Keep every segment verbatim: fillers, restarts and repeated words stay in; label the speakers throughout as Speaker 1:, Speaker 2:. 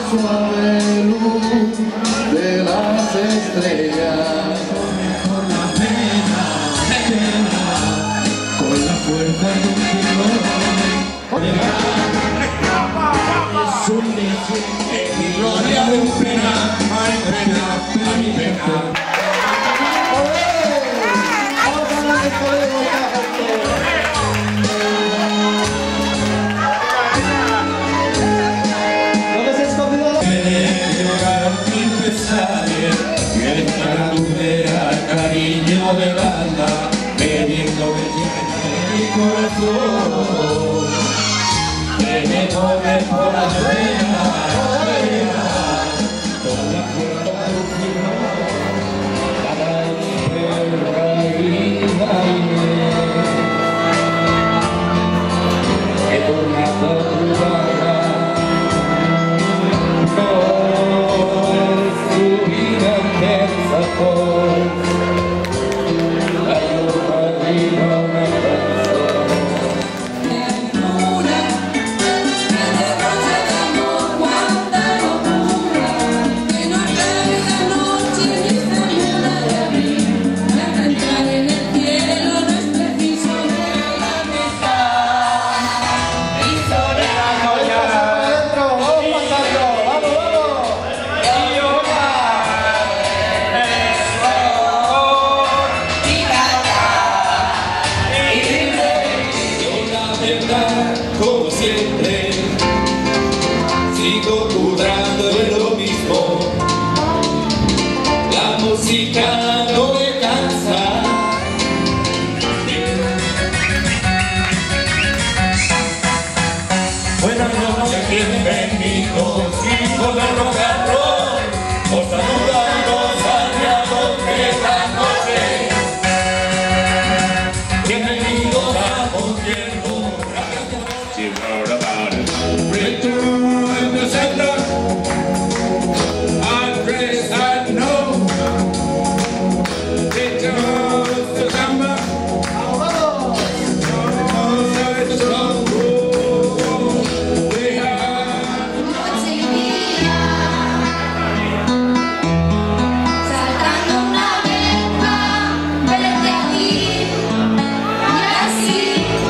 Speaker 1: suave luz de las estrellas.
Speaker 2: Con la pena, con la fuerza de un tirón, es un deseo, es mi gloria de un pena, ay pena, ay pena. Y esta lujera, cariño del alma, bebiendo belleza en mi corazón, que me corre por las venas, con la fuerza de un tirón, para mi perra y que torna a jugada. Como siempre, sigo currando en lo mismo. La música no me cansa. Buenas noches, bienvenidos, hijos del rock and roll. Os saludan los aliados de la noche. Bienvenidos a concierto. You've heard about it. Return in the center. Andres, I know. Return to samba. Outside the jungle, we have.
Speaker 3: Noche y día, saltando una verja, verte aquí y así.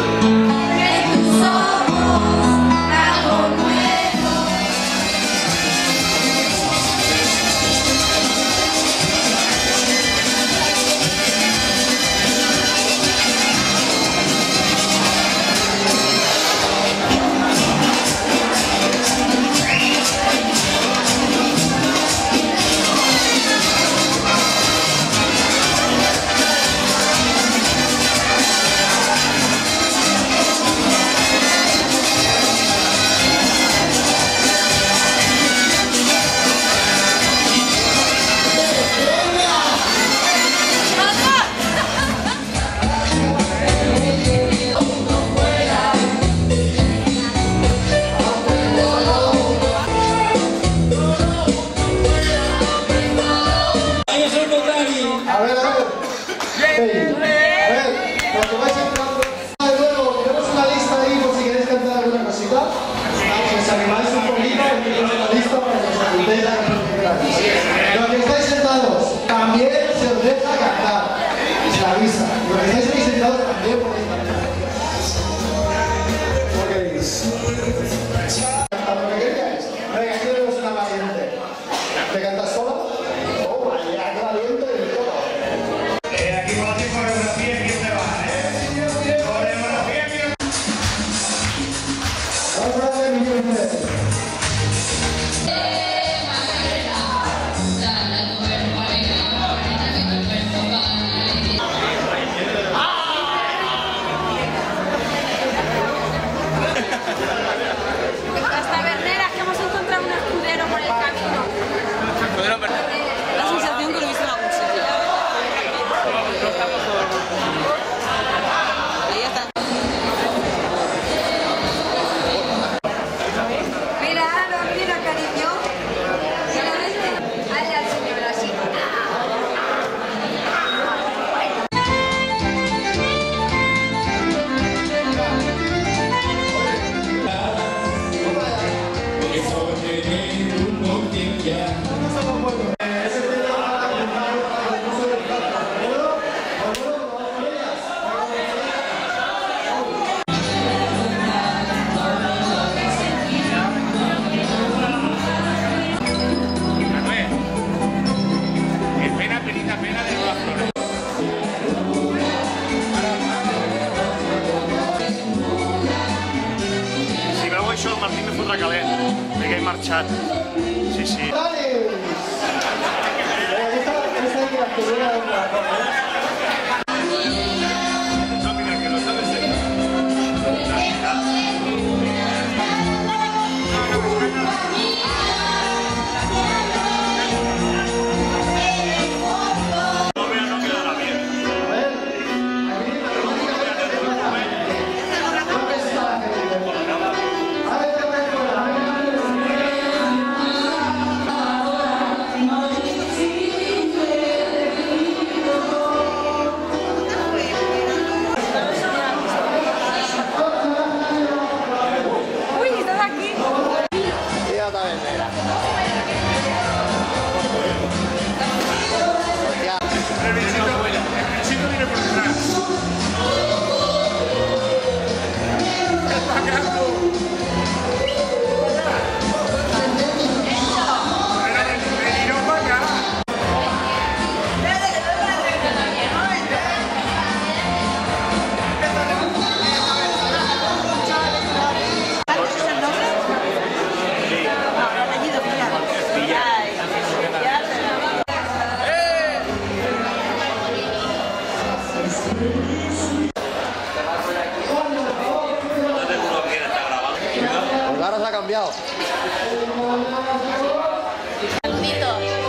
Speaker 1: A ver, a ver. Hey, a ver, cuando vais entrando. De nuevo, tenemos una lista ahí por si queréis cantar alguna cosita. Si os animáis un poquito, tenemos una lista para que os apuntéis la canción que queráis. Los que estáis sentados, también se os deja cantar. Se avisa. Los que estáis ahí sentados, también podéis cantar. ¿Cómo queréis? ¿A lo que queréis? Venga, aquí tenemos una variante. ¿Te cantas sola? Oh, vaya, qué valiente del todo.
Speaker 4: Las taberneras que hemos encontrado un escudero por el camino. La sensación que lo he visto en algún sitio. Ahí está. Mira, no, mira, cariño. Mira, hazle al señor así.
Speaker 2: Eso que ella.
Speaker 1: Ese tema va a contar con el uso del plato, ¿de acuerdo? ¿De acuerdo? ¿Vamos con ellas?
Speaker 5: Pena, penita, pena de nuevas flores.
Speaker 6: Si veu això, el Martí me fotrà calent, perquè he marxat. Sí, sí.
Speaker 1: ¡Dale! Venga, esta, esta es la que viene a otra, ¿eh?
Speaker 6: No, mira, que no sabes ell. No, mira, no quedará bien.
Speaker 1: A ver, aquí, ¿dónde está la gente? A ver, a ver, a ver, a ver.
Speaker 4: Uy, estás aquí.
Speaker 6: El bichito, el bichito viene por detrás. ¡Está grande! ¡Venido para acá!
Speaker 7: Pues ahora se ha cambiado.
Speaker 3: Saluditos.